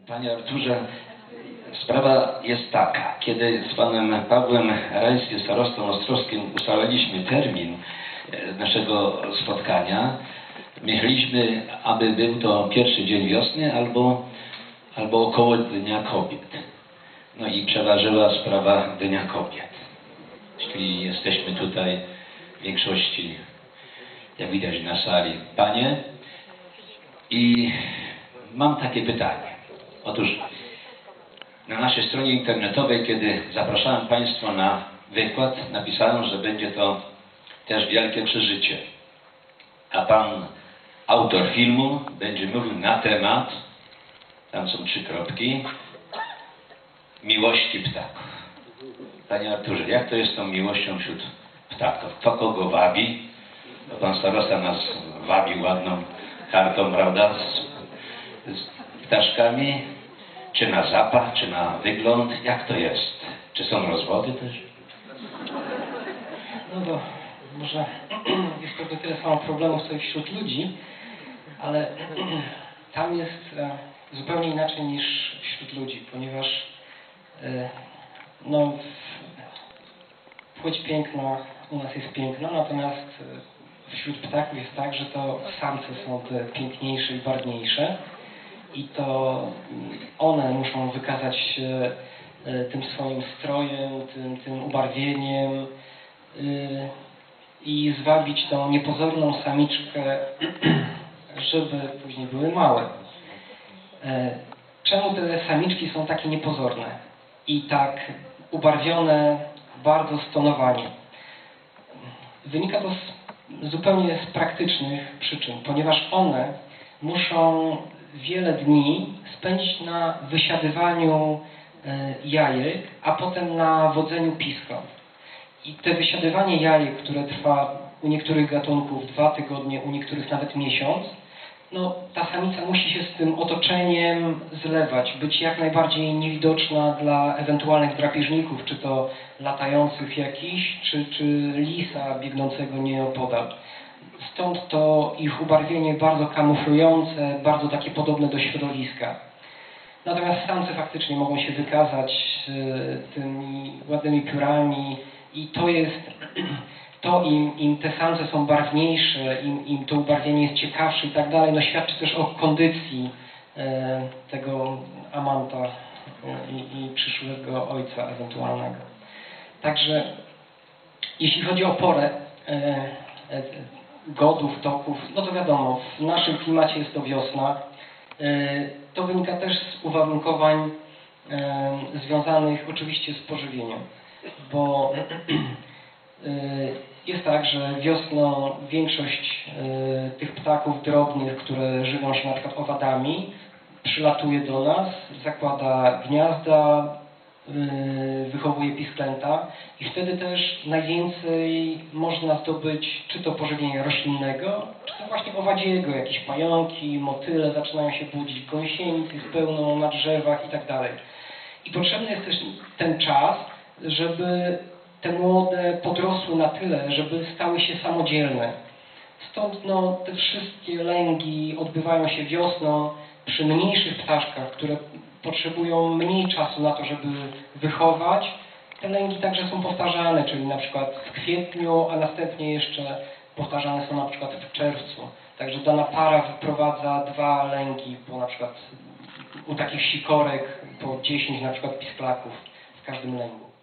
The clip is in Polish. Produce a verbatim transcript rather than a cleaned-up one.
Panie Arturze, sprawa jest taka. Kiedy z panem Pawłem Rajskim, starostą ostrowskim, ustaliliśmy termin naszego spotkania, myśleliśmy, aby był to pierwszy dzień wiosny albo, albo około Dnia Kobiet. No i przeważyła sprawa Dnia Kobiet. Czyli jesteśmy tutaj w większości, jak widać na sali, panie. I mam takie pytanie. Otóż na naszej stronie internetowej, kiedy zapraszałem Państwa na wykład, napisałem, że będzie to też wielkie przeżycie. A Pan, autor filmu, będzie mówił na temat, tam są trzy kropki, miłości ptaków. Panie Arturze, jak to jest z tą miłością wśród ptaków? Kto kogo wabi? Bo Pan starosta nas wabi ładną kartą, prawda, z, z ptaszkami. Czy na zapach, czy na wygląd? Jak to jest? Czy są rozwody też? No to może jest pewnie tyle samo problemów, co i wśród ludzi, ale tam jest zupełnie inaczej niż wśród ludzi, ponieważ no, płeć piękna u nas jest piękna, natomiast wśród ptaków jest tak, że to samce są te piękniejsze i barwniejsze i to one muszą wykazać się tym swoim strojem, tym, tym ubarwieniem i zwabić tą niepozorną samiczkę, żeby później były małe. Czemu te samiczki są takie niepozorne i tak ubarwione bardzo stonowanie? Wynika to z, zupełnie z praktycznych przyczyn, ponieważ one muszą wiele dni spędzić na wysiadywaniu jajek, a potem na wodzeniu piskląt. I te wysiadywanie jajek, które trwa u niektórych gatunków dwa tygodnie, u niektórych nawet miesiąc, no ta samica musi się z tym otoczeniem zlewać, być jak najbardziej niewidoczna dla ewentualnych drapieżników, czy to latających jakichś, czy, czy lisa biegnącego nieopodal. Stąd to ich ubarwienie bardzo kamuflujące, bardzo takie podobne do środowiska. Natomiast samce faktycznie mogą się wykazać y, tymi ładnymi piórami i to jest, to im, im te samce są barwniejsze, im, im to ubarwienie jest ciekawsze i tak dalej, no świadczy też o kondycji y, tego amanta y, i, i przyszłego ojca ewentualnego. Także jeśli chodzi o porę y, y, godów, toków, no to wiadomo, w naszym klimacie jest to wiosna. To wynika też z uwarunkowań związanych oczywiście z pożywieniem, bo jest tak, że wiosną większość tych ptaków drobnych, które żywią się na przykład owadami, przylatuje do nas, zakłada gniazda, wychowuje pisklęta i wtedy też najwięcej można zdobyć czy to pożywienia roślinnego, czy to właśnie owadziego, jakieś pająki, motyle zaczynają się budzić, gąsienic jest pełno na drzewach i tak dalej. I potrzebny jest też ten czas, żeby te młode podrosły na tyle, żeby stały się samodzielne. Stąd no, te wszystkie lęgi odbywają się wiosną przy mniejszych ptaszkach, które potrzebują mniej czasu na to, żeby wychować. Te lęgi także są powtarzane, czyli na przykład w kwietniu, a następnie jeszcze powtarzane są na przykład w czerwcu. Także dana para wyprowadza dwa lęgi, po na przykład u takich sikorek po dziesięć na przykład pisklaków w każdym lęgu.